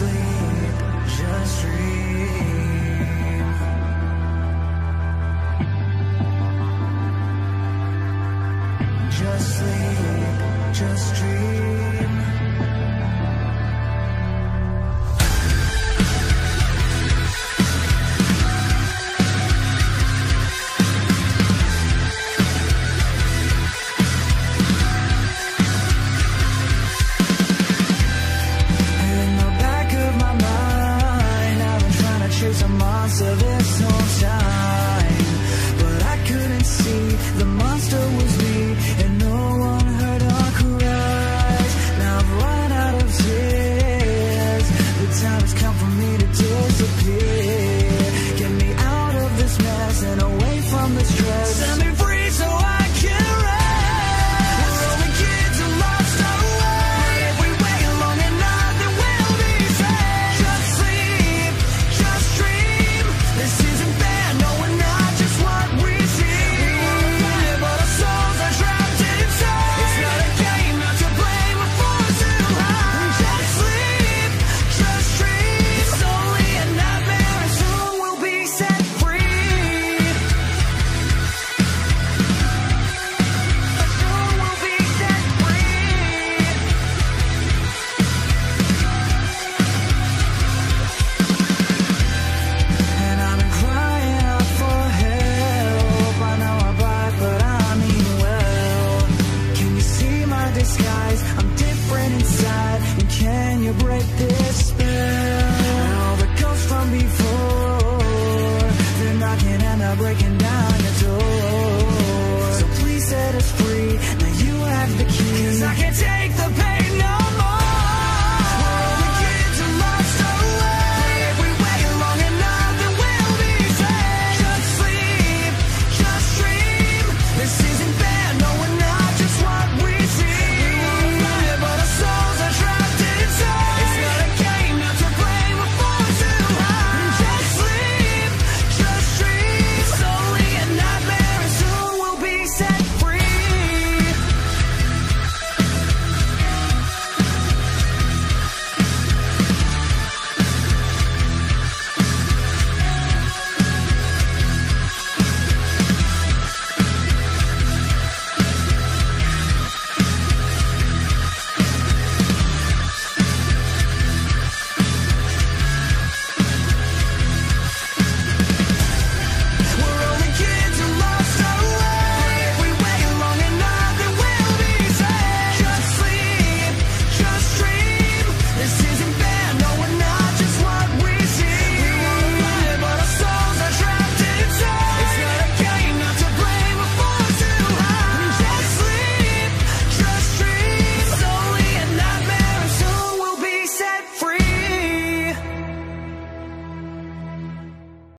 sleep, just dream. Just sleep, just dream. Chase a monster this whole time, but I couldn't see the monster was me, and no one heard our cries. Now I've run out of tears. The time has come for me to disappear. Get me out of this mess and away from the stress. Set me free so I can rest. We're only kids who lost our way. If we wait long enough, then we'll be saved. Just sleep, just dream. This isn't fair, no, we're not just what we see. We wanna fly, but our souls are trapped inside. It's not a game, not to play, we're forced to hide. Just sleep, just dream. It's only a nightmare and soon we'll be set free. Soon we'll be set free. And I've been crying out for help. I know I'm black, but I mean well. Can you see my disguise? I'm different inside. And can you break this spell? All the ghosts from before, they're knocking and they're breaking